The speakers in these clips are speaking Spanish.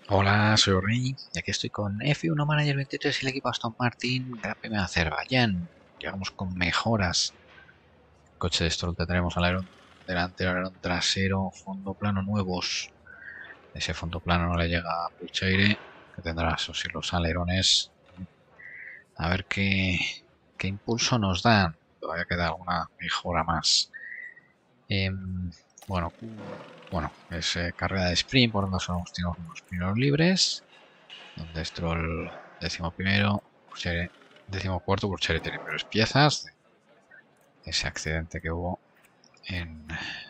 Hola, soy Rey y aquí estoy con F1 Manager 23 y el equipo Aston Martin Gran Premio de Azerbaiyán. Llegamos con mejoras. Coche de Stroll tendremos alerón delantero, alerón trasero, fondo plano nuevos. Ese fondo plano no le llega a Pucheire, que tendrá eso sí los alerones. A ver qué impulso nos dan. Todavía queda alguna mejora más. Em, bueno, es carrera de sprint, por lo tanto tenemos unos primeros libres donde Stroll décimo primero, Purcell décimo cuarto. Purcell tiene peores piezas de ese accidente que hubo en,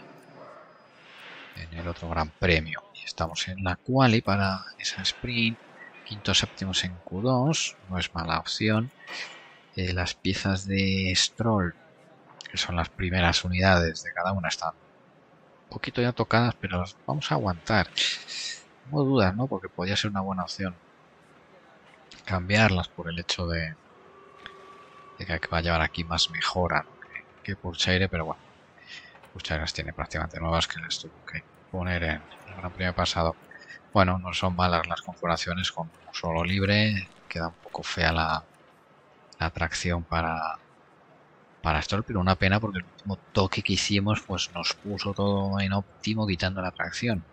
en el otro Gran Premio. Y estamos en la quali para esa sprint, quinto séptimos en Q2, no es mala opción. Las piezas de Stroll, que son las primeras unidades de cada una, están un poquito ya tocadas, pero las vamos a aguantar. Tengo dudas, ¿no? Porque podría ser una buena opción cambiarlas por el hecho de que va a llevar aquí más mejora, ¿no? que Purchaire, pero bueno, Purchaire las tiene prácticamente nuevas que les tuvo que poner en el Gran Premio pasado. Bueno, no son malas las configuraciones con un solo libre, queda un poco fea la tracción para Stroll, pero una pena porque el último toque que hicimos pues nos puso todo en óptimo quitando la tracción.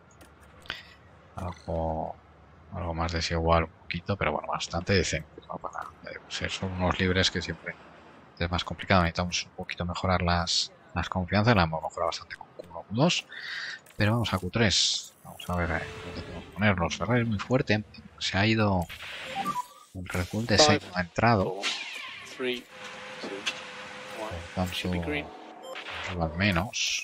Algo, algo más desigual un poquito, pero bueno, bastante decente, ¿no? Para ser son unos libres que siempre es más complicado. Necesitamos un poquito mejorar las confianzas. La hemos mejorado bastante con Q1, Q2. Pero vamos a Q3. Vamos a ver dónde podemos ponerlos. Ferrari es muy fuerte. Se ha ido un Red Bull de Five, 6, no ha entrado. four, three, two, one. Por tanto, Should be green. un rival menos.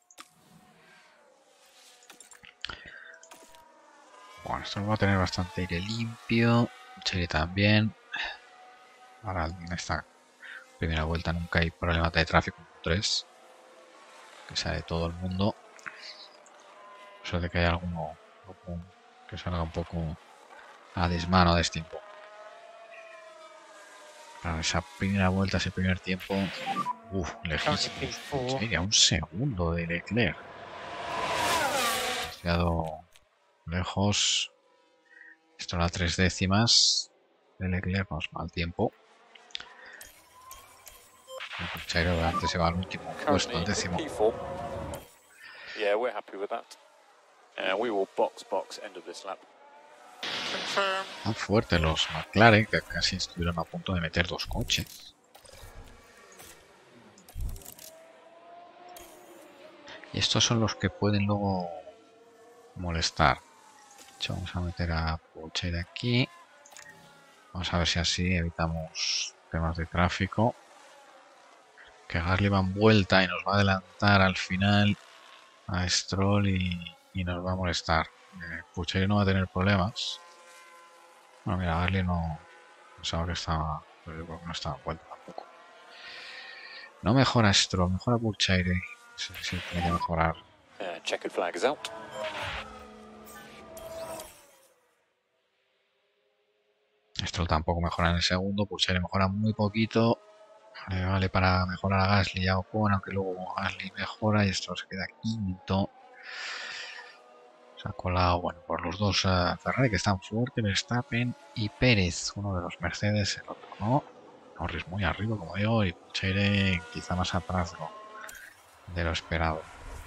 Bueno, esto va a tener bastante aire limpio. Chile también. Ahora en esta primera vuelta nunca hay problemas de tráfico en Q3. Que sea de todo el mundo. Eso de que hay alguno que salga un poco a desmano de tiempo. Para esa primera vuelta, ese primer tiempo, Currently lejísimos. P4. Sería un segundo de Leclerc. Demasiado lejos. Esto era 3 décimas de Leclerc, no es mal tiempo. El Puchero antes se va al último puesto, al Currently décimo. P4. Yeah, we're happy with that. We will box end of this lap. Confirm. Tan fuertes los McLaren que casi estuvieron a punto de meter dos coches. Y estos son los que pueden luego molestar. De hecho, vamos a meter a Puchero aquí. Vamos a ver si así evitamos temas de tráfico. Que Gasly va en vuelta y nos va a adelantar al final a Stroll y nos va a molestar. Pucheri no va a tener problemas. Bueno, mira, Gasly no pensaba que estaba, pero yo creo que no estaba en vuelta tampoco. No mejora Stroll, mejora Pucheri. Sí, tiene que mejorar. Checkered flag is out. Stroll tampoco mejora en el segundo. Pucheri mejora muy poquito. Vale para mejorar a Gasly y a Ocon, aunque luego Gasly mejora y Stroll se queda quinto. Se ha colado, bueno, por los dos Ferrari que están fuertes, Verstappen y Pérez, uno de los Mercedes, el otro no. Norris muy arriba, como digo, y Cheire quizá más atrás de lo esperado.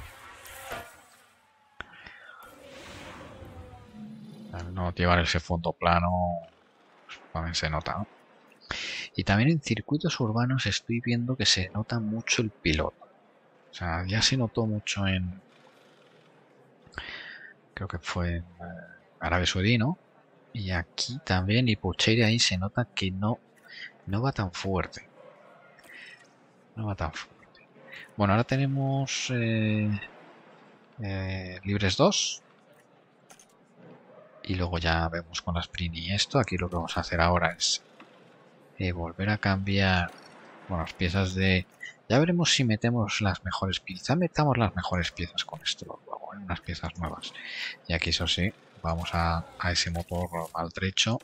Al no llevar ese fondo plano, pues, también se nota, ¿no? Y también en circuitos urbanos estoy viendo que se nota mucho el piloto. O sea, ya se notó mucho creo que fue en Arabia Saudí, ¿no? Y aquí también, y Pucheira ahí se nota que no va tan fuerte. No va tan fuerte. Bueno, ahora tenemos libres 2. Y luego ya vemos con la sprint y esto. Aquí lo que vamos a hacer ahora es volver a cambiar, bueno, las piezas de... Ya veremos si metemos las mejores piezas. Quizá metamos las mejores piezas con esto luego, unas piezas nuevas. Y aquí eso sí, vamos a ese motor maltrecho.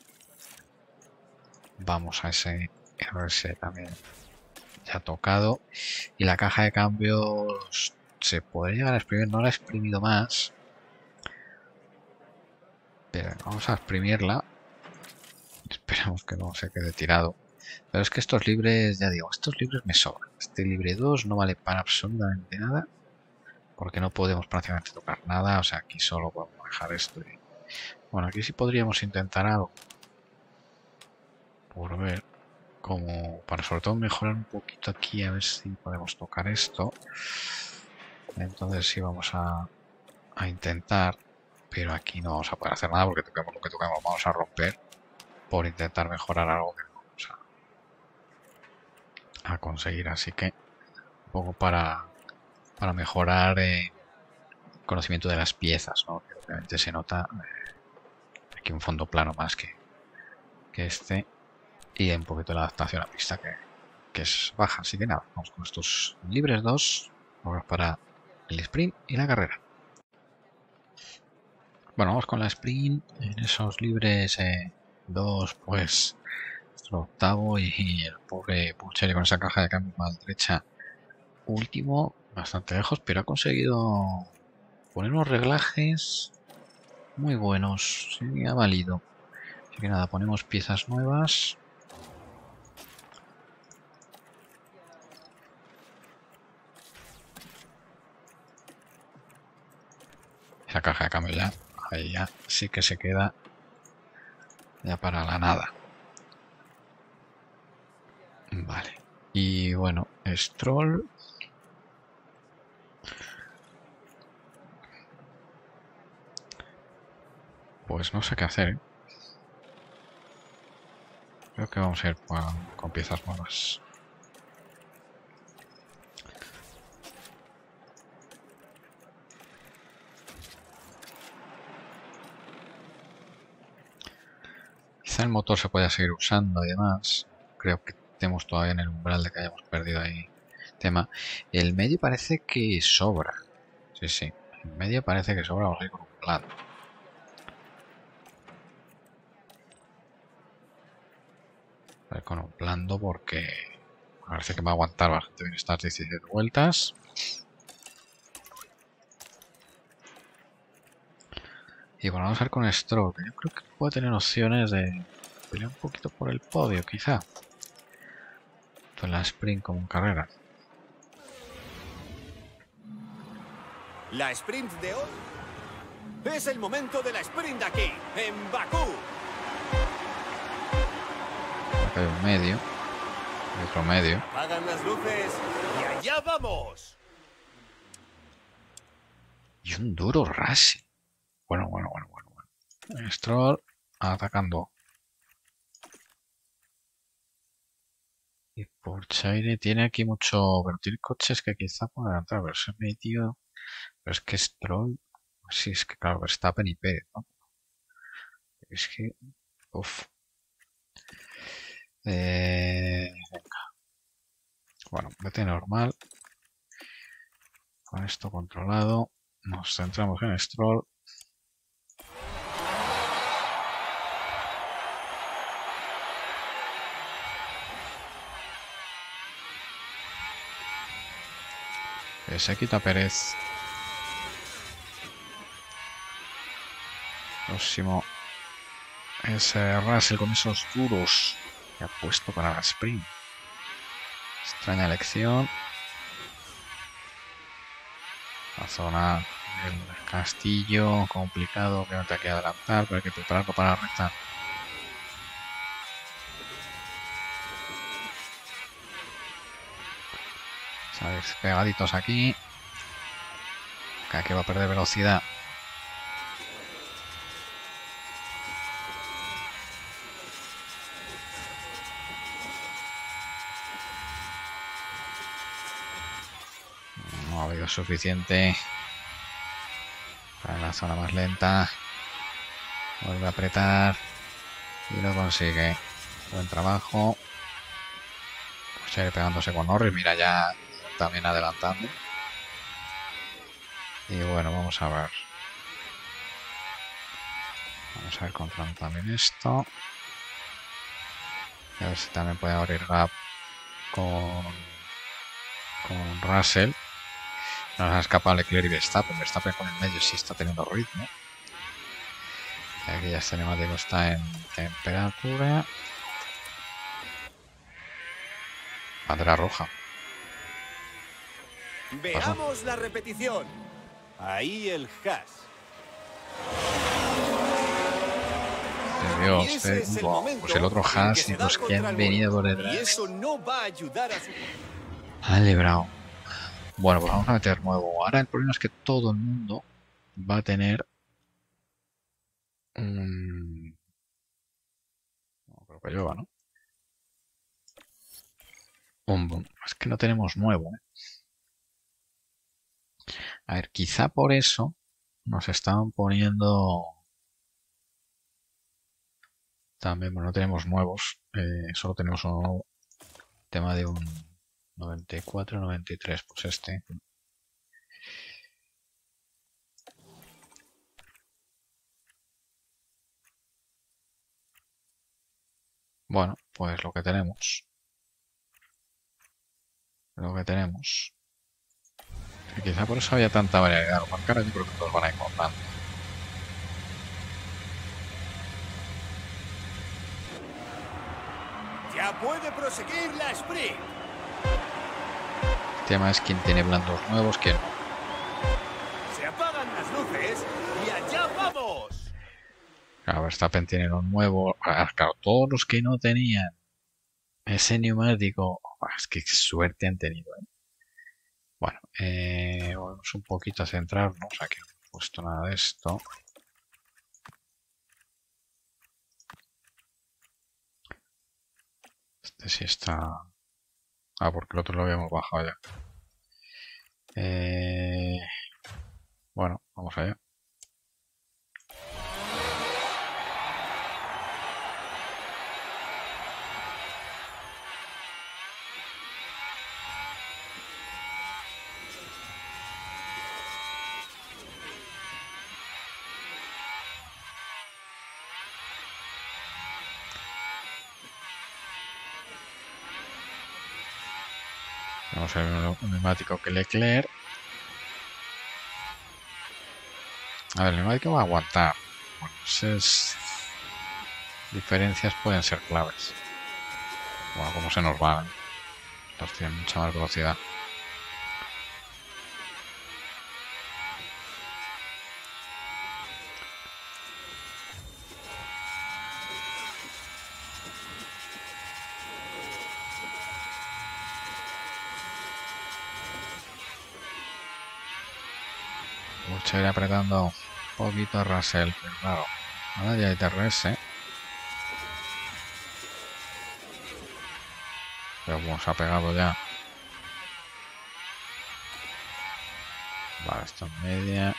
Vamos a ese RS también ya tocado. Y la caja de cambios se podría llegar a exprimir, no la he exprimido más. Pero vamos a exprimirla. Esperamos que no se quede tirado. Pero es que estos libres, ya digo, estos libres me sobran. Este libre 2 no vale para absolutamente nada. Porque no podemos prácticamente tocar nada. O sea, aquí solo podemos dejar esto. Bueno, aquí sí podríamos intentar algo. Por ver. Como para sobre todo mejorar un poquito aquí. A ver si podemos tocar esto. Entonces sí vamos a intentar. Pero aquí no vamos a poder hacer nada porque toquemos lo que toquemos. Vamos a romper. Por intentar mejorar algo que no vamos a conseguir. Así que un poco para mejorar conocimiento de las piezas, ¿no? Que obviamente se nota aquí un fondo plano más que este, y un poquito la adaptación a la pista que es baja. Así que nada, vamos con estos libres 2, vamos para el sprint y la carrera. Bueno, vamos con la sprint. En esos libres 2, pues nuestro octavo y el pobre Pucheri con esa caja de cambio maltrecha último, bastante lejos, pero ha conseguido poner unos reglajes muy buenos. Sí, ha valido. Así que nada, ponemos piezas nuevas. Esa caja de cambio ya, ahí ya sí que se queda ya para la nada. Vale. Y bueno, Stroll. Pues no sé qué hacer, ¿eh? Creo que vamos a ir con piezas nuevas. Quizá el motor se pueda seguir usando y demás. Creo que estemos todavía en el umbral de que hayamos perdido ahí tema. El medio parece que sobra. Sí, sí. El medio parece que sobra. Vamos a ir con un blando. A ver, con un blando porque parece que va a aguantar bastante bien estas 17 vueltas. Y bueno, vamos a ver con Stroll, que yo creo que puede tener opciones de pelear un poquito por el podio, quizá. Tanto en la sprint como en carrera. La sprint de hoy es el momento de la sprint aquí, en Bakú. Acá hay un medio. Y otro medio. Apagan las luces y allá vamos. Y un duro Racing. Bueno. Stroll atacando. Y Pourchaire tiene aquí mucho... Pero tiene coches que quizá puedan adelantar. Pero ese medio... Pero es que Stroll... Sí, es que claro, Verstappen y Pérez, ¿no? Es que... Uf. Venga. Bueno, vete normal. Con esto controlado. Nos centramos en Stroll. Se quita Pérez. Próximo es Russell con esos duros que ha puesto para la sprint. Extraña elección. La zona del castillo, complicado, que no te hay que adelantar, pero hay que prepararlo para la recta. Sabes, pegaditos aquí. Que aquí va a perder velocidad. No ha habido suficiente para la zona más lenta. Vuelve a apretar y lo consigue. Buen trabajo. Pues pegándose con Norris. Mira, ya también adelantando. Y bueno, vamos a ver. Vamos a ver controlando también esto. Y a ver si también puede abrir gap con Russell. No se ha escapado Leclerc y Verstappen. Verstappen con el medio sí está teniendo ritmo. Aquí ya este neumático está en temperatura. Bandera roja. Veamos la repetición. Ahí el Haas. Dios, Y ese es el momento pues el otro en que Haas se y da los que contra han el venido por muro. detrás. Y eso no va a ayudar a su... Han librado. Bueno, pues vamos a meter nuevo. Ahora el problema es que todo el mundo va a tener un... No creo que llueva, ¿no? Es que no tenemos nuevo, ¿eh? A ver, quizá por eso nos estaban poniendo... También, bueno, no tenemos nuevos. Solo tenemos un nuevo tema de un 94, 93. Pues este. Bueno, pues lo que tenemos. Lo que tenemos. Y quizá por eso había tanta variedad. Lo más caro yo creo que todos van a ir comprando. Ya puede proseguir la sprint. El tema es quién tiene blandos nuevos, quién no. Se apagan las luces y allá vamos. Claro, Verstappen tiene lo nuevo. Claro, todos los que no tenían ese neumático, es que suerte han tenido, ¿eh? Bueno, vamos un poquito a centrarnos. Aquí no he puesto nada de esto. Este sí está... Ah, porque el otro lo habíamos bajado ya. Bueno, vamos allá. Tenemos el mismo neumático que Leclerc. A ver, el neumático va a aguantar. Bueno, esas diferencias pueden ser claves. Bueno, como se nos van. Estos tienen mucha más velocidad. Mucho ir apretando un poquito a Russell, pero claro, ahora ya hay DRS. Pero como se ha pegado ya. Vale, esto en media.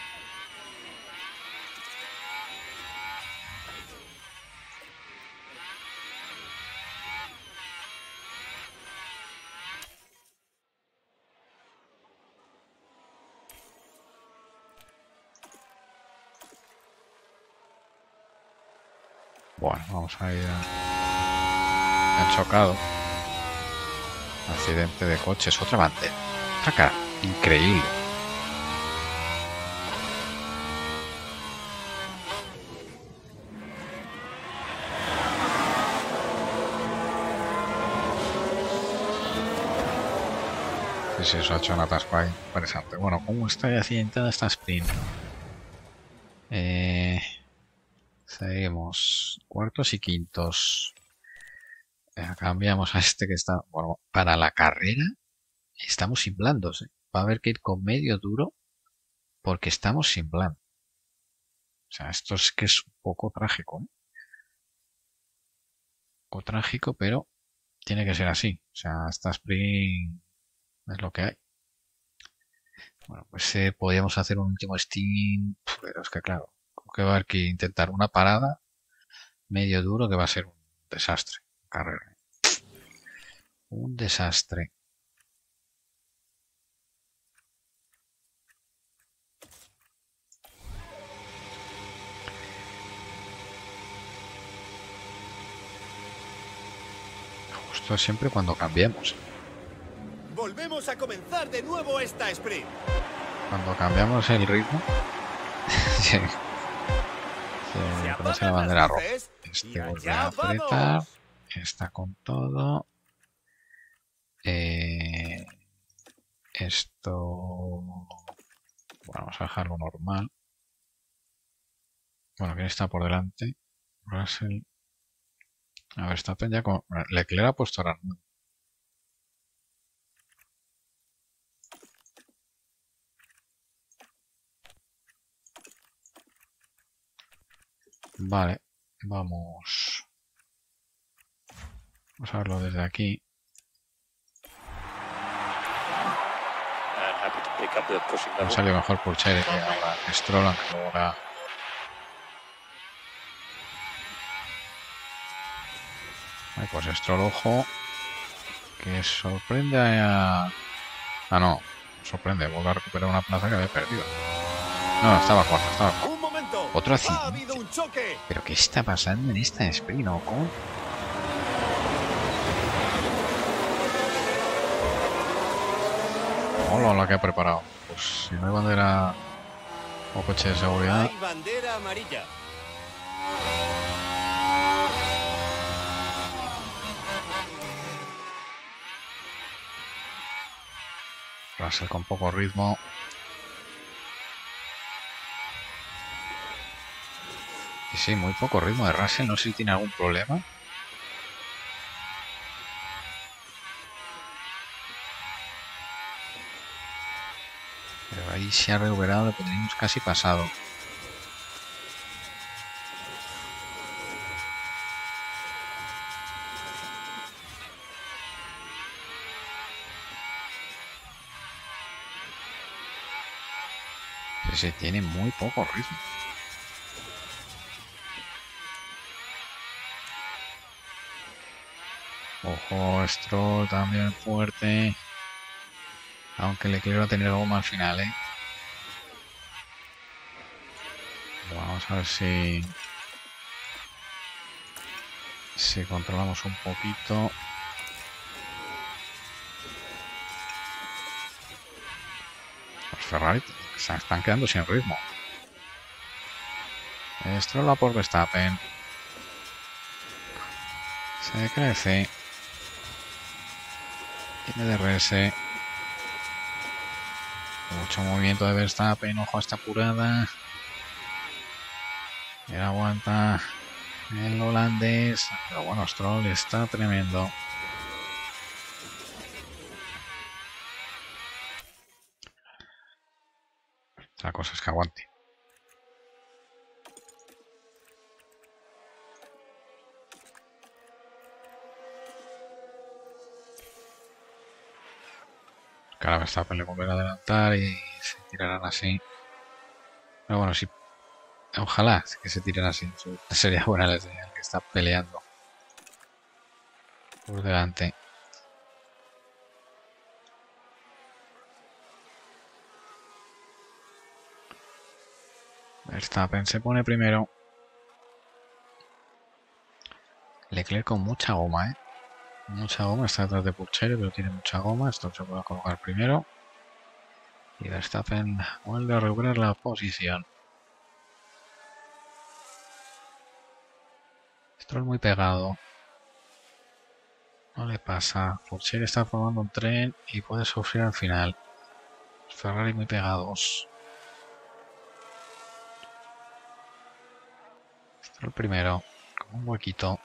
Bueno, vamos a ir a... Han chocado. Accidente de coches, otra bandera. Acá, increíble. Sí, eso ha hecho un atasco ahí interesante. Bueno, ¿cómo está accidentada esta sprint? Seguimos. Cuartos y quintos. Cambiamos a este que está... Bueno, para la carrera estamos sin blandos. Va a haber que ir con medio duro porque estamos sin blandos. O sea, esto es que es un poco trágico, ¿eh? Un poco trágico, pero tiene que ser así. O sea, esta sprint es lo que hay. Bueno, pues podríamos hacer un último stint, pero es que claro, que va a haber que intentar una parada medio duro que va a ser un desastre. Carrera. Un desastre. Justo siempre cuando cambiemos. Volvemos a comenzar de nuevo esta sprint. Cuando cambiamos el ritmo. Sí. Se Reconoce la bandera roja. Este vuelve a apretar. Está con todo. Esto... Bueno, vamos a dejarlo normal. Bueno, ¿quién está por delante? Russell. A ver, está ya con... Leclerc ha puesto ahora. Vale, vamos. Vamos a verlo desde aquí. Ha salido mejor por Chaire que ahora Stroll, aunque luego la... Vale, pues Stroll, ojo, que sorprende a... Ah, no, sorprende, vuelve a recuperar una plaza que había perdido. No, estaba cuarto, estaba cuarto. Un momento. Otro Ha accidente. habido un choque. ¿Pero qué está pasando en esta sprint, Ocon? Hola, la que ha preparado. Pues si no hay bandera o coche de seguridad. Hay bandera amarilla. Russell con poco ritmo. Y sí, muy poco ritmo de Russell. No sé si tiene algún problema. Pero ahí se ha recuperado, lo teníamos casi pasado. Sí, tiene muy poco ritmo. Ojo, Stroll también fuerte. Aunque Leclerc va a tener goma al final, ¿eh? Vamos a ver si controlamos un poquito. Los Ferrari se están quedando sin ritmo. Stroll va por Verstappen. Se crece. Tiene DRS. Mucho movimiento de Verstappen. Ojo a esta apurada. Y ahora aguanta el holandés. Pero bueno, Stroll está tremendo. La cosa es que aguante. Ahora Verstappen le volverá a adelantar y se tirarán así. Pero bueno, sí. Ojalá que se tiren así. Sería buena la señal que está peleando por delante. Verstappen se pone primero. Leclerc con mucha goma, ¿eh? Mucha goma. Está detrás de Purcell, pero tiene mucha goma. Esto se puede colocar primero. Y Verstappen vuelve a recuperar la posición. Stroll muy pegado. No le pasa. Purcell está formando un tren y puede sufrir al final. Ferrari muy pegados. Stroll primero. Con un huequito.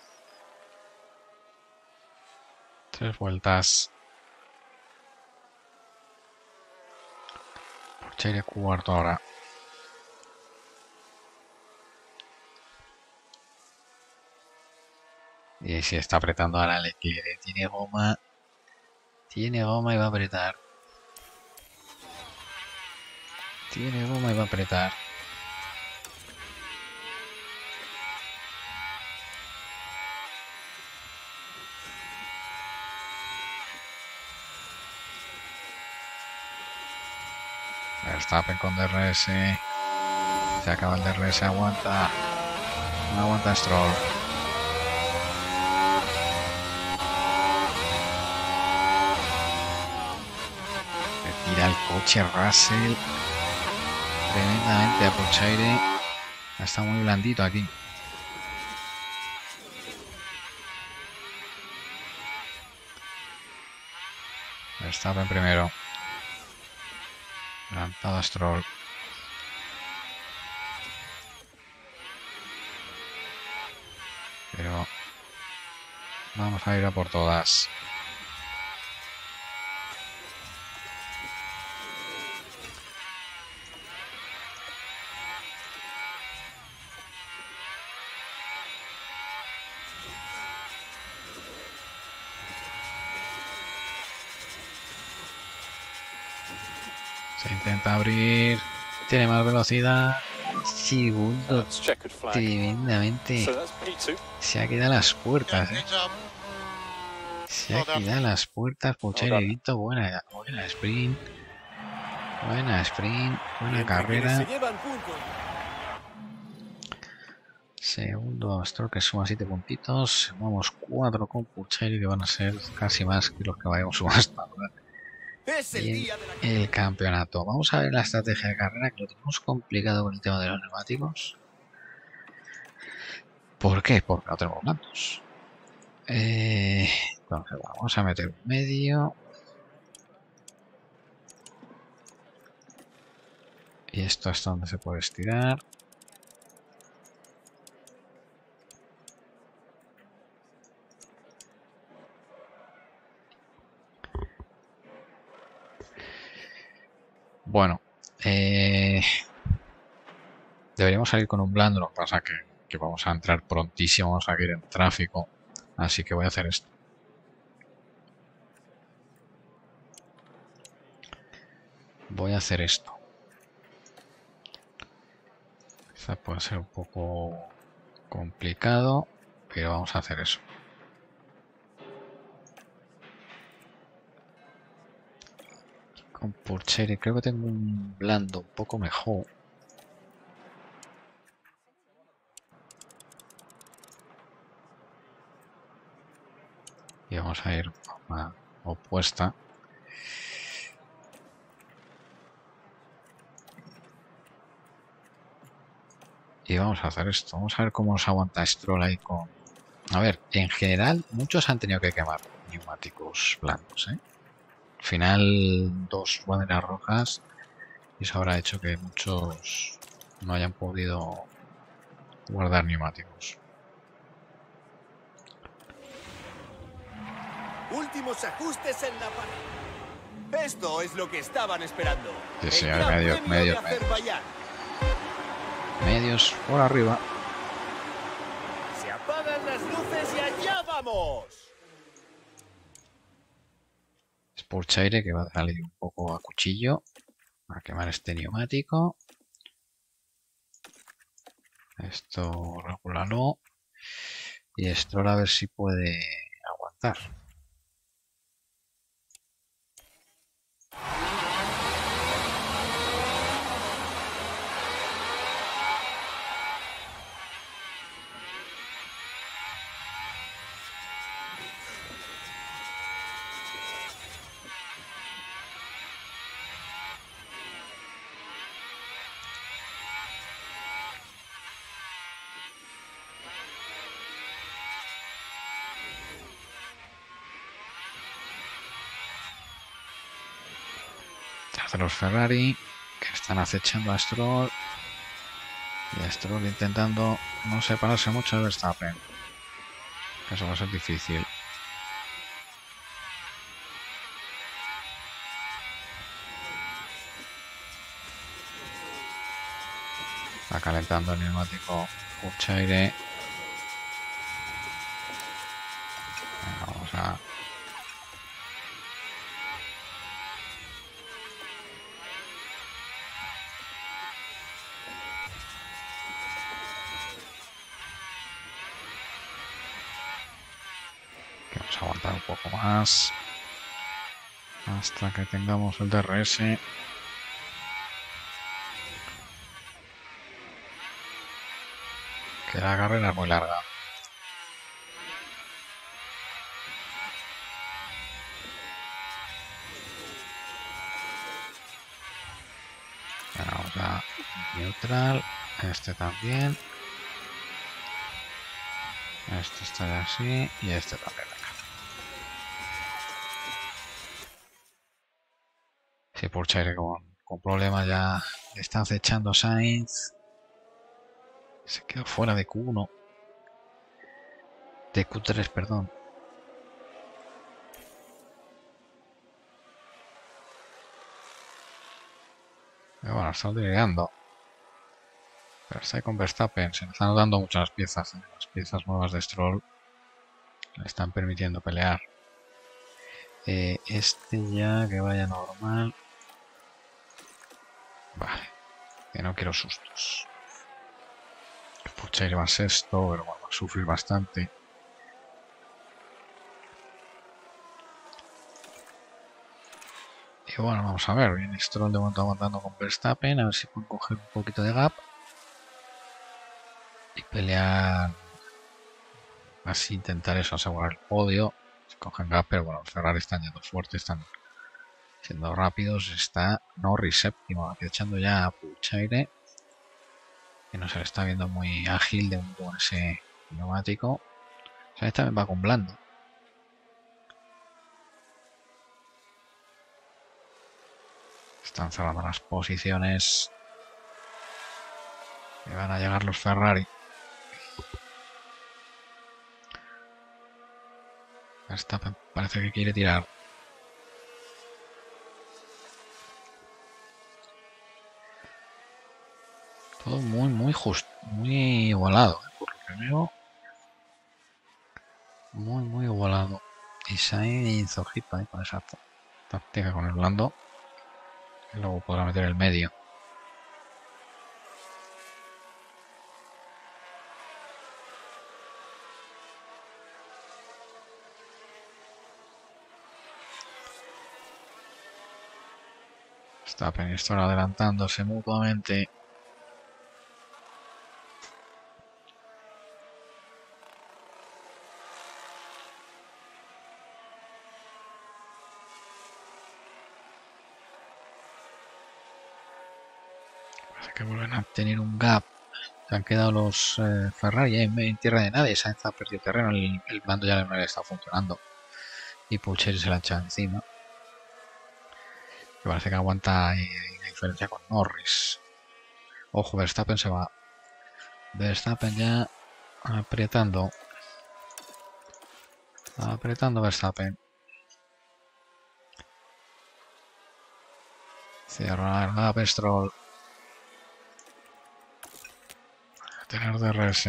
3 vueltas. Purcell cuarto ahora. Y si está apretando ahora Leclerc. Tiene goma. Tiene goma y va a apretar. Tiene goma y va a apretar. Verstappen con DRS. Se acaba el DRS. Aguanta. No aguanta Stroll. Tira el coche Russell tremendamente a Purcell. Está muy blandito aquí. Verstappen primero. Adelantado a Stroll. Pero vamos a ir a por todas. Se intenta abrir. Tiene más velocidad. Segundo. That's checkered flag. Tremendamente. So that's P2. Se ha quedado a las puertas. Se ha quedado a las puertas. Pucherevito. Buena sprint. Buena sprint. Buena Entre quienes carrera. se llevan puntos. Segundo Stroll que suma 7 puntitos. Sumamos 4 con Pucheri que van a ser casi más que los que vayamos sumando hasta ahora. Es el Y día de la el campeonato. Vamos a ver la estrategia de carrera, que lo tenemos complicado con el tema de los neumáticos. ¿Por qué? Porque no tenemos blandos. Entonces vamos a meter un medio. Y esto hasta donde se puede estirar. Bueno, deberíamos salir con un blando, lo que pasa que vamos a entrar prontísimo, vamos a ir en tráfico, así que voy a hacer esto. Voy a hacer esto. Quizá puede ser un poco complicado, pero vamos a hacer eso. Con Purcheri creo que tengo un blando un poco mejor. Y vamos a ir a una opuesta. Y vamos a hacer esto. Vamos a ver cómo nos aguanta Stroll ahí con... A ver, en general muchos han tenido que quemar neumáticos blandos, ¿eh? Al final 2 banderas rojas y eso habrá hecho que muchos no hayan podido guardar neumáticos. últimos ajustes en la pared. Esto es lo que estaban esperando. Sí, sí, El hay Gran medios, Premio medios, de Azerbaiyán. Medios por arriba. Se apagan las luces y allá vamos. Purcheri que va a salir un poco a cuchillo a quemar este neumático. Esto regúlalo. Y Stroll a ver si puede aguantar. De los Ferrari que están acechando a Stroll y a Stroll intentando no separarse mucho de Verstappen, que eso va a ser difícil. Está calentando el neumático Purcheri. Vamos a... Vamos a aguantar un poco más hasta que tengamos el DRS. Que la carrera es muy larga. Bueno, vamos a neutral. Este también. Este está ya así. Y este también. Sí, Pourchaire con problemas ya le está acechando Sainz. Se quedó fuera de Q1. De Q3, perdón. Pero bueno, está liderando. Pero está ahí con Verstappen. Se le están dando muchas piezas. Las piezas nuevas de Stroll le están permitiendo pelear. Este ya que vaya normal. Vale. Que no quiero sustos. Pourchaire va sexto, pero bueno, va a sufrir bastante. Y bueno, vamos a ver. Viene Stroll de momento aguantando con Verstappen. A ver si pueden coger un poquito de gap. Y pelear. Así intentar eso, asegurar el podio. Si cogen gap, pero bueno, los Ferrari están yendo fuerte, están siendo rápidos. Está Norris séptimo, echando ya a Pourchaire, que no se le está viendo muy ágil de un con ese neumático. O sea, también va con blando. Están cerrando las posiciones. Y van a llegar los Ferrari. Verstappen parece que quiere tirar. Todo muy justo, muy igualado, por lo que veo. Muy igualado. Y Sainz ojito ahí con esa táctica con el blando. Y luego podrá meter el medio. Verstappen y Stroll adelantándose mutuamente. Parece que vuelven a tener un gap. Se han quedado los Ferrari en tierra de nadie. Sainz ha perdido terreno. El blando ya no le está funcionando. Y Pourchaire se la echa encima. Y parece que aguanta ahí la diferencia con Norris. Ojo, Verstappen se va. Verstappen ya apretando. Apretando Verstappen. Cierra el gap Stroll. Tener DRS.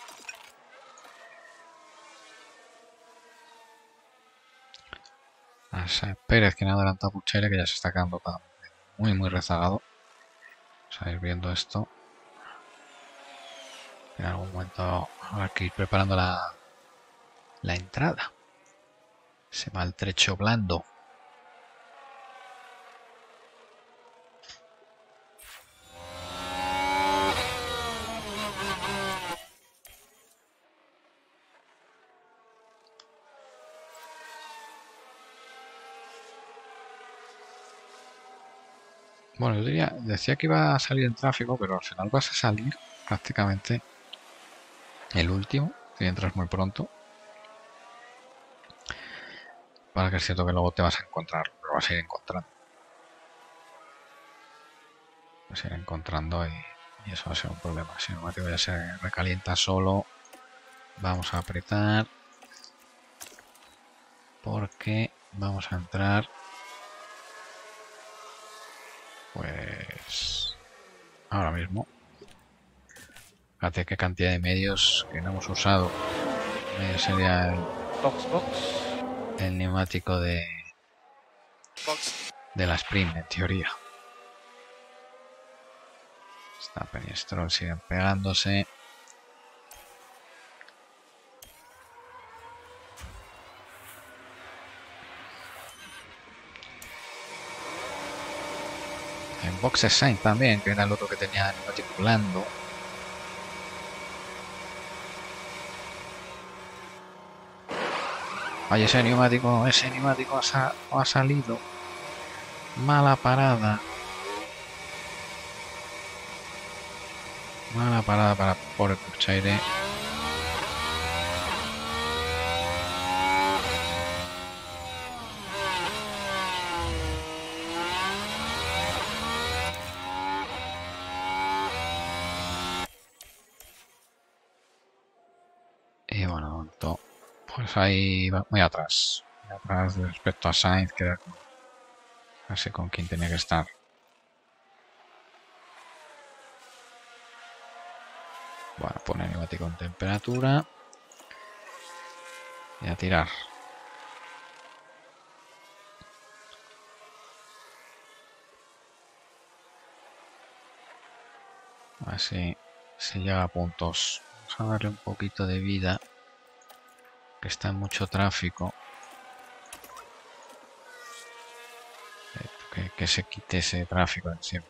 Pérez, que no adelanta a Pourchaire, que ya se está quedando muy rezagado. Vamos a ir viendo esto. En algún momento habrá que ir preparando la entrada. Ese maltrecho blando. Bueno, yo decía que iba a salir en tráfico, pero al final vas a salir prácticamente el último, si entras muy pronto. Para que es cierto que luego te vas a encontrar, lo vas a ir encontrando. Vas a ir encontrando y eso va a ser un problema. Si el neumático ya se recalienta solo, vamos a apretar. Porque vamos a entrar. Pues ahora mismo. Fíjate qué cantidad de medios que no hemos usado. Sería el neumático de la Sprint, en teoría. Verstappen y Stroll siguen pegándose. En boxes Sainz también, que era el otro que tenía neumático blando. Oye, ese neumático ha salido. Mala parada. Mala parada para por el Puigchaire. Y bueno, momento, pues ahí va muy atrás. Muy atrás respecto a Sainz, que era casi con quien tenía que estar. Bueno, pone el neumático en temperatura. Y a tirar. Así se llega a puntos. Vamos a darle un poquito de vida, que está en mucho tráfico. Que se quite ese tráfico encima.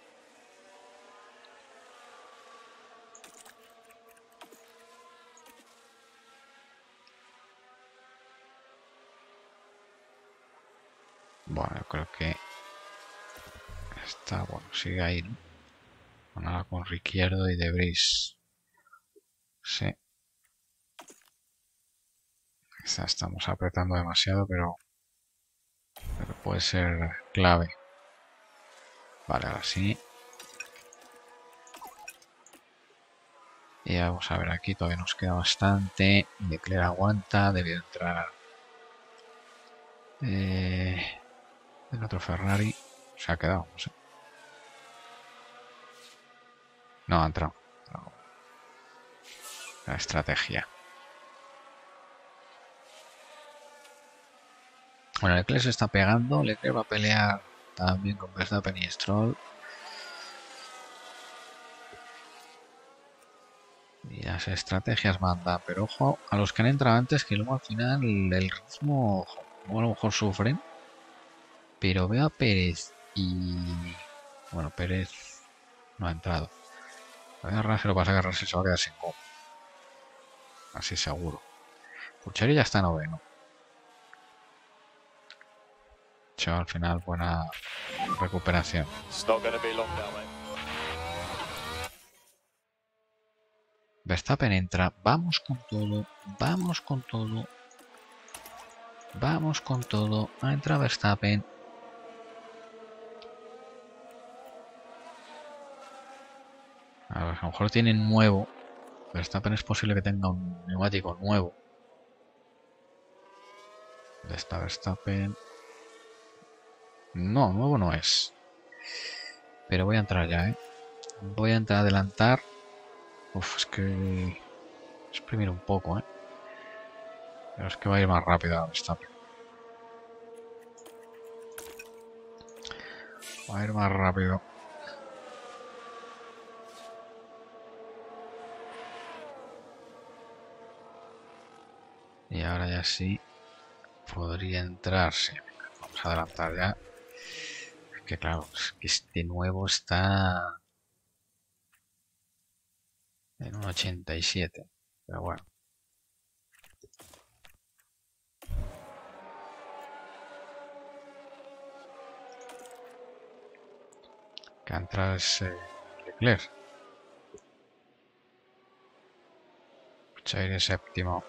Bueno, yo creo que está bueno, sigue ahí, ¿no? Bueno, ahora con Ricciardo y De Vries. Sí. Quizá estamos apretando demasiado, pero puede ser clave. Vale, ahora sí. Y vamos a ver, aquí todavía nos queda bastante. Leclerc aguanta, debió entrar el otro Ferrari. Se ha quedado, no sé. No, ha entrado. La estrategia. Bueno, Leclerc se está pegando. Leclerc va a pelear también con Verstappen y Stroll. Y las estrategias mandan, pero ojo a los que han entrado antes, que luego al final el ritmo, ojo, a lo mejor sufren. Pero veo a Pérez y... Bueno, Pérez no ha entrado. A ver, Russell, lo pasa que Russell se va a quedar sin gol. Así seguro. Pucheri ya está noveno. Al final buena recuperación. Verstappen entra. Vamos con todo. Vamos con todo. Vamos con todo. Entra Verstappen. A lo mejor tienen nuevo. Verstappen es posible que tenga un neumático nuevo. ¿Dónde está Verstappen? No, nuevo no es. Pero voy a entrar ya, ¿eh? Voy a entrar a adelantar. Uf, es que... exprimir un poco, ¿eh? Pero es que va a ir más rápido a Verstappen. Va a ir más rápido. Y ahora ya sí podría entrar. Sí, vamos a adelantar ya. Es que claro, es que este nuevo está en un 87. Pero bueno. Que entra es Leclerc. Chaire séptimo.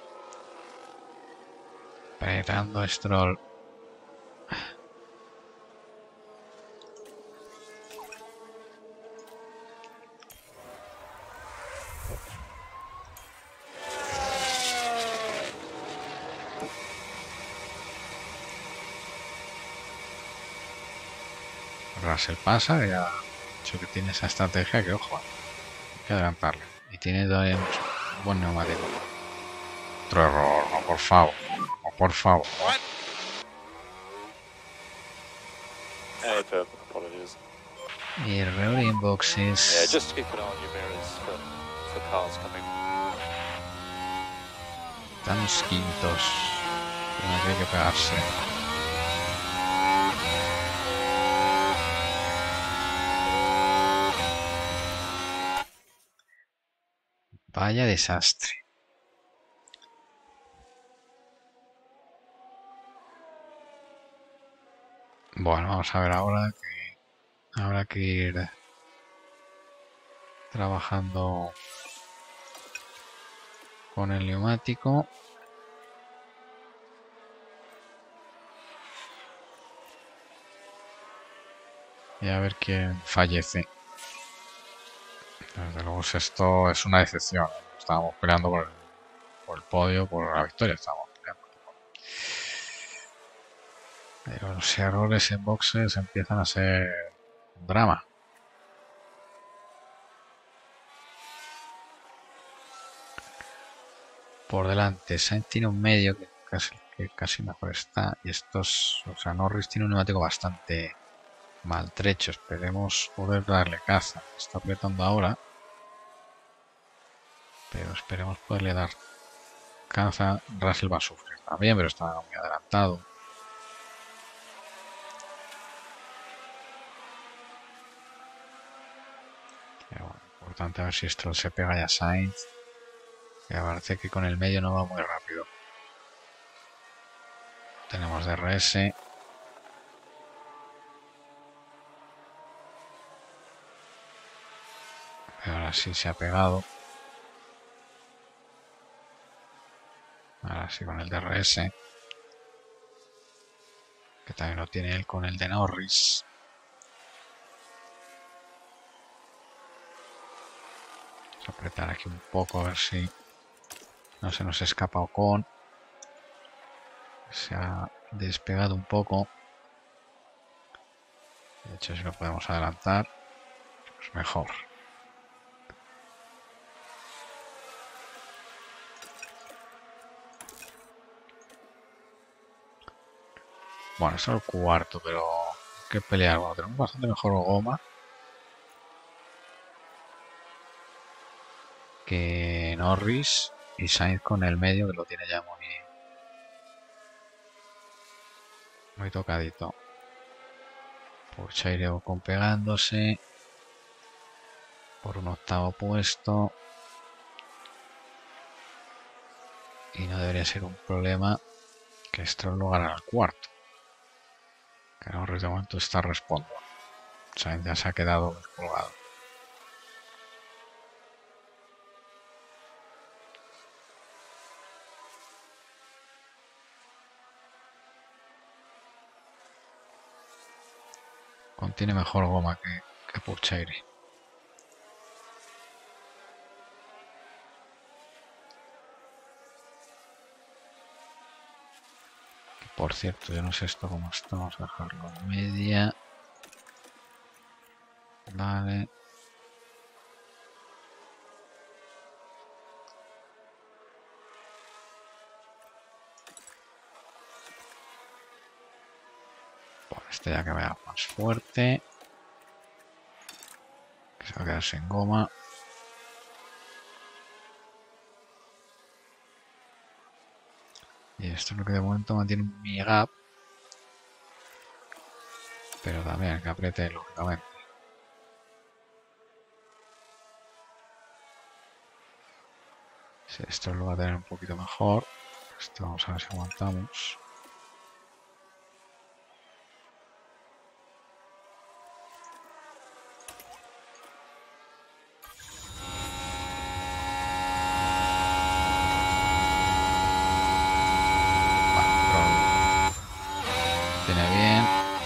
Penetrando Stroll. Russell pasa, ya ha dicho que tiene esa estrategia que, ojo, hay que adelantarle. Y tiene todavía un buen neumático. Otro error, no, por favor. No, por favor. Apologies. Y el rear in boxes. Yeah, just keep an eye on your mirrors for cars coming. Estamos quintos. Pero no tiene que pegarse. Vaya desastre. Bueno, vamos a ver ahora que habrá que ir trabajando con el neumático. Y a ver quién fallece. Desde luego esto es una decepción. Estábamos peleando por el podio, por la victoria. Estábamos peleando. Pero los errores en boxes empiezan a ser un drama. Por delante, Sainz tiene un medio que casi mejor está. Y estos, o sea, Norris tiene un neumático bastante maltrecho. Esperemos poder darle caza. Está apretando ahora. Pero esperemos poderle dar caza. Russell va a sufrir también, pero está muy adelantado. Pero bueno, importante a ver si esto se pega ya a Sainz. Que parece que con el medio no va muy rápido. Tenemos DRS. Ahora sí se ha pegado. Ahora sí con el DRS. Que también lo tiene él con el de Norris. Vamos a apretar aquí un poco a ver si no se nos escapa Ocon. Se ha despegado un poco. De hecho, si lo podemos adelantar, pues mejor. Bueno, es el cuarto, pero hay que pelear. Bueno, tenemos bastante mejor goma que Norris, y Sainz con el medio que lo tiene ya muy tocadito. Pourchaire con pegándose por un octavo puesto, y no debería ser un problema que Stroll lo gane al cuarto. Que Norris de momento está respondo. Sainz ya se ha quedado descolgado. Contiene mejor goma que Pourchaire. Por cierto, yo no sé esto cómo está. Vamos a dejarlo en media. Vale. Por este ya que vaya más fuerte. Que se va a quedar sin goma. Y esto es lo que de momento mantiene un mini gap. Pero también que apriete lógicamente. Si esto lo va a tener un poquito mejor. Esto vamos a ver si aguantamos. Tiene bien.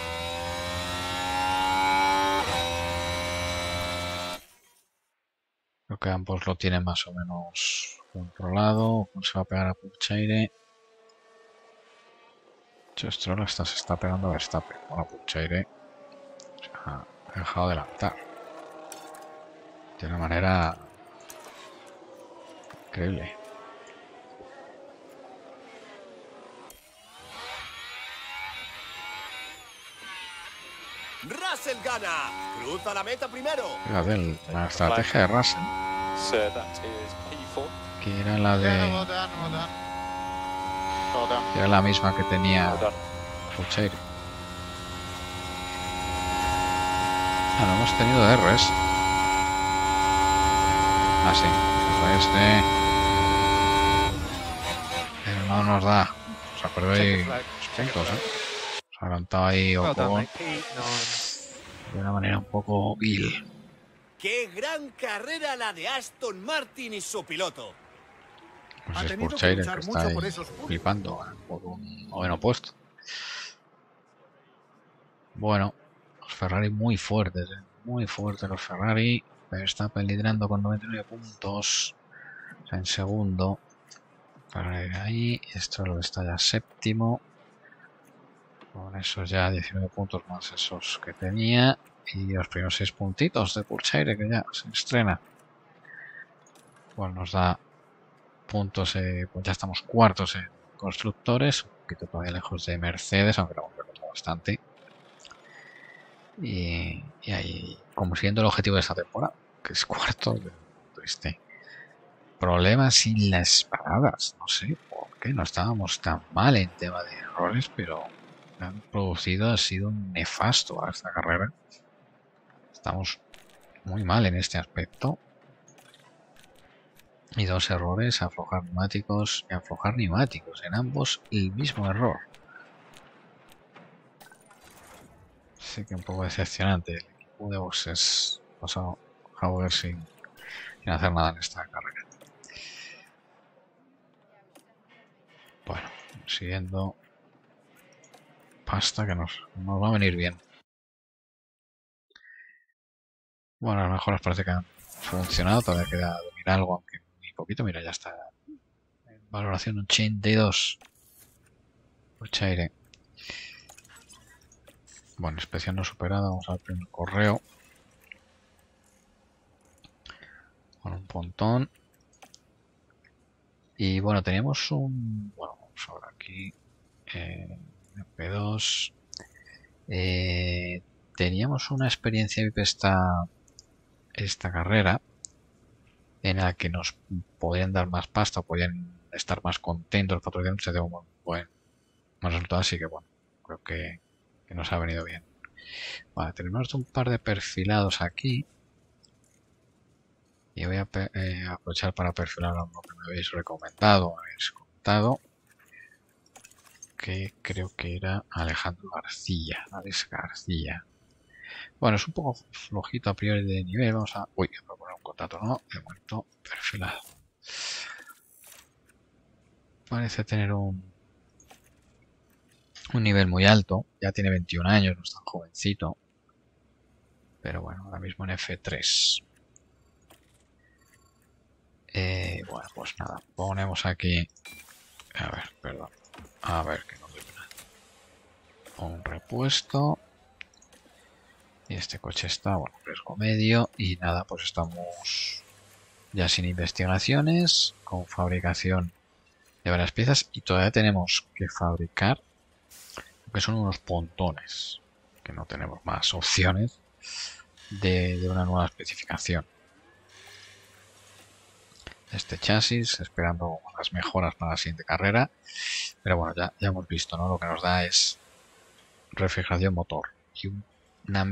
Creo que ambos lo tienen más o menos controlado. Se va a pegar a Pourchaire. Stroll hasta se está pegando a Verstappen. Bueno, Pourchaire se ha dejado adelantar de una manera increíble. Russell gana. Cruza la meta primero. Fíjate, la estrategia de Russell, So that is P4. que era la de... Well done. que era la misma que tenía Well done. Pourchaire. Ah, no hemos tenido DRS. Ah, sí, DRS. Pero no nos da. Se ha perdido ahí los puntos, ¿eh? Se ha adelantado ahí Ocon de una manera un poco vil. ¡Qué gran carrera la de Aston Martin y su piloto! Pues Ha es tenido por que Chaire luchar que mucho está por ahí esos puntos. flipando por un noveno puesto. Bueno, los Ferrari muy fuertes, muy fuertes los Ferrari. Verstappen liderando con 99 puntos. O sea, en segundo. Ferrari ahí. Stroll está ya séptimo. Con esos ya 19 puntos más esos que tenía. Y los primeros 6 puntitos de Purchaire que ya se estrena. Bueno, nos da puntos, pues ya estamos cuartos en constructores. Un poquito todavía lejos de Mercedes, aunque lo hemos recortado bastante. Y ahí consiguiendo el objetivo de esta temporada, que es cuarto. Triste. Problemas sin las paradas. No sé por qué no estábamos tan mal en tema de errores, pero han producido ha sido un nefasto a esta carrera. Estamos muy mal en este aspecto. Y 2 errores, aflojar neumáticos y aflojar neumáticos. En ambos el mismo error. Así que un poco decepcionante. El equipo de boxes pasado a ver sin hacer nada en esta carrera. Bueno, siguiendo pasta que nos va a venir bien. Bueno, a lo mejor os parece que han funcionado. Todavía queda dominar algo, aunque muy poquito. Mira, ya está. En valoración 82. Purchaire. Bueno, inspección no superada. Vamos al primer correo. Con un pontón. Y bueno, teníamos un... Bueno, vamos ahora aquí. MP2. Teníamos una experiencia VIP esta carrera en la que nos podían dar más pasta, podían estar más contentos los patrocinadores, se dio un buen resultado, así que bueno, creo que nos ha venido bien. Vale, tenemos un par de perfilados aquí y voy a aprovechar para perfilar lo que me habéis recomendado, habéis contado, que creo que era Alejandro García, Alex García. Bueno, es un poco flojito a priori de nivel. Vamos a... Uy, voy a poner un contrato, ¿no? De momento perfilado. Parece tener un nivel muy alto. Ya tiene 21 años, no es tan jovencito. Pero bueno, ahora mismo en F3. Bueno, pues nada. Ponemos aquí... A ver, perdón. A ver, que no veo nada. Un repuesto. Y este coche está, bueno, riesgo medio. Y nada, pues estamos ya sin investigaciones, con fabricación de varias piezas. Y todavía tenemos que fabricar lo que son unos pontones, que no tenemos más opciones de una nueva especificación. Este chasis, esperando las mejoras para la siguiente carrera. Pero bueno, ya hemos visto, ¿no? Lo que nos da es refrigeración motor y una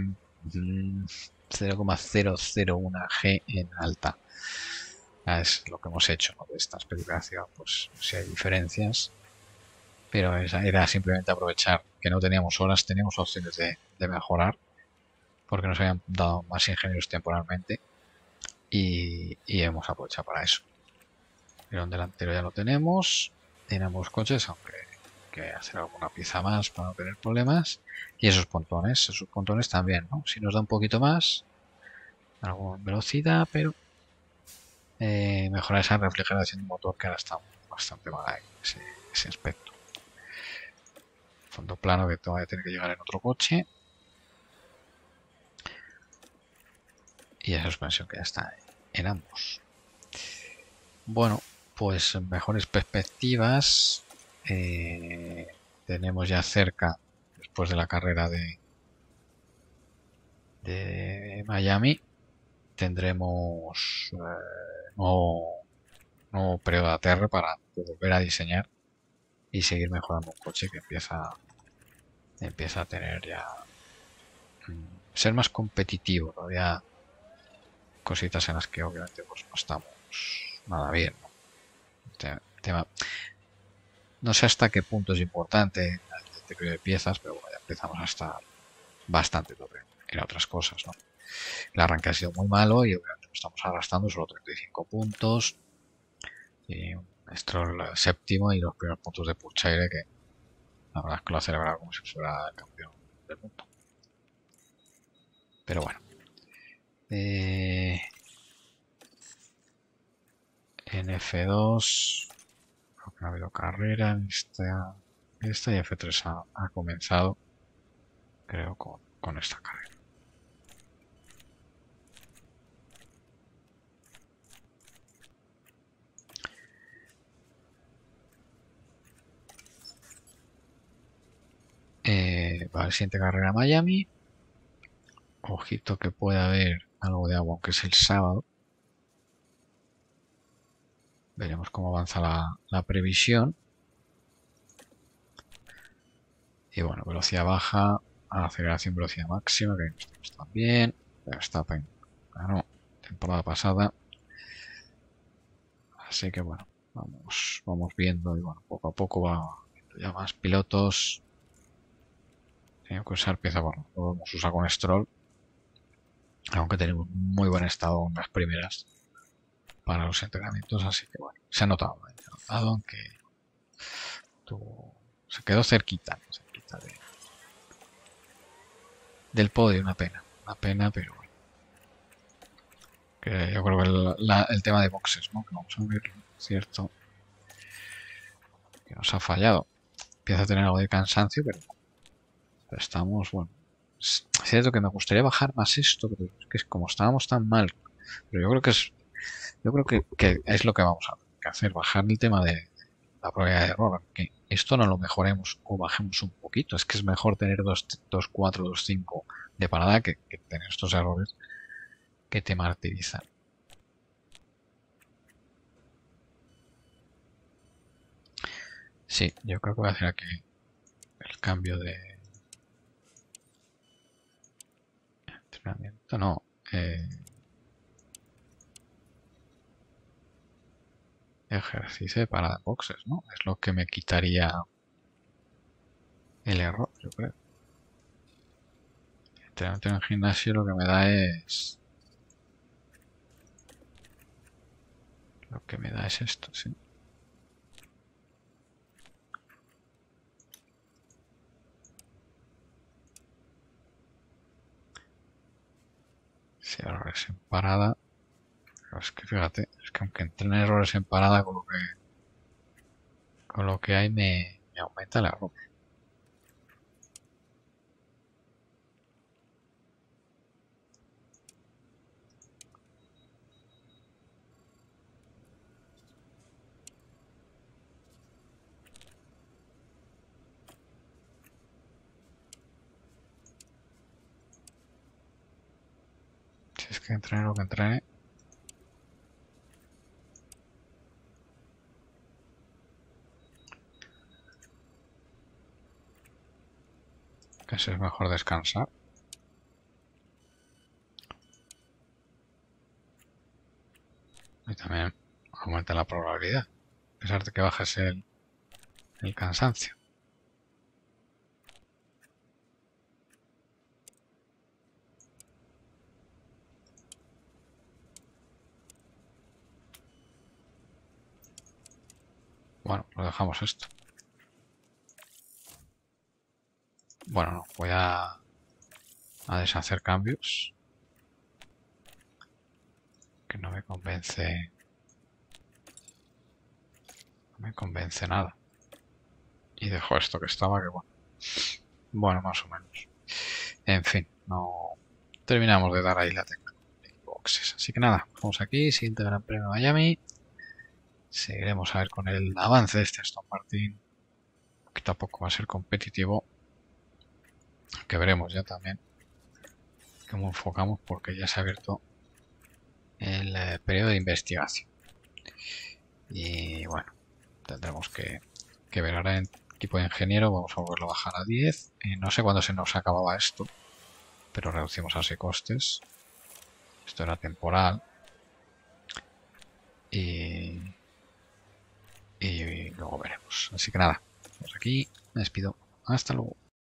0,001 G en alta. Es lo que hemos hecho, ¿no? De esta especificación, pues si hay diferencias, pero era simplemente aprovechar que no teníamos horas, teníamos opciones de mejorar, porque nos habían dado más ingenieros temporalmente y hemos aprovechado para eso. El delantero ya lo tenemos, en ambos coches, aunque hay que hacer alguna pieza más para no tener problemas. Y esos pontones también, ¿no? Si nos da un poquito más, algo en velocidad, pero mejorar esa refrigeración del motor, que ahora está bastante mal ahí, ese aspecto. Fondo plano que todavía tiene que llegar en otro coche. Y esa suspensión que ya está en ambos. Bueno, pues mejores perspectivas. Tenemos ya cerca, después de la carrera de Miami, tendremos nuevo periodo de ATR para volver a diseñar y seguir mejorando un coche que empieza a tener ya ser más competitivo. Todavía cositas en las que obviamente pues no estamos nada bien, ¿no? Tema, no sé hasta qué punto es importante el deterioro de piezas, pero bueno, ya empezamos a estar bastante tope en otras cosas, ¿no? El arranque ha sido muy malo y obviamente estamos arrastrando solo 35 puntos. Y un Stroll séptimo y los primeros puntos de Puchaire, que la verdad es que lo ha celebrado como si fuera el campeón del mundo. Pero bueno. En F2 creo que no ha habido carrera en esta y F3 ha comenzado, creo, con esta carrera. Vale, siguiente carrera Miami. Ojito que puede haber algo de agua, aunque es el sábado. Veremos cómo avanza la previsión. Y bueno, velocidad baja, aceleración, velocidad máxima, que estamos también. Verstappen ganó temporada pasada. Así que bueno, vamos viendo y bueno, poco a poco va ya más pilotos. Tengo que usar pieza por lo vamos a usar con Stroll. Aunque tenemos muy buen estado en las primeras para los entrenamientos, así que bueno, se ha notado, aunque se quedó cerquita del podio, una pena, pero bueno. Que yo creo que el tema de boxes, ¿no? Que vamos a ver, cierto, que nos ha fallado. Empieza a tener algo de cansancio, pero estamos, bueno, es cierto que me gustaría bajar más esto, pero es que como estábamos tan mal, pero yo creo que es lo que vamos a hacer, bajar el tema de la probabilidad de error, que esto no lo mejoremos o bajemos un poquito, es que es mejor tener 2.4, 2.5 de parada que tener estos errores que te martirizan. Sí, yo creo que voy a hacer aquí el cambio de entrenamiento, no, ejercicio de parada de boxes, ¿no? Es lo que me quitaría el error, yo creo. Entrenamiento en el gimnasio lo que me da es... Lo que me da es esto, sí. Si errores en parada... Pero es que fíjate, es que aunque entren errores en parada con lo que hay me aumenta el error. Si es que entrene lo que entrene. Casi es mejor descansar. Y también aumenta la probabilidad. A pesar de que bajes el cansancio. Bueno, lo dejamos esto. Bueno, no, voy a deshacer cambios. Que no me convence. No me convence nada. Y dejo esto que estaba, que bueno. Bueno, más o menos. En fin, no terminamos de dar ahí la tecla de boxes. Así que nada, vamos aquí, siguiente Gran Premio de Miami. Seguiremos a ver con el avance de este Aston Martin, que tampoco va a ser competitivo. Que veremos ya también cómo enfocamos, porque ya se ha abierto el periodo de investigación. Y bueno, tendremos que ver ahora en equipo de ingeniero. Vamos a volverlo a bajar a 10. No sé cuándo se nos acababa esto, pero reducimos así costes. Esto era temporal. Y luego veremos. Así que nada, pues aquí me despido. Hasta luego.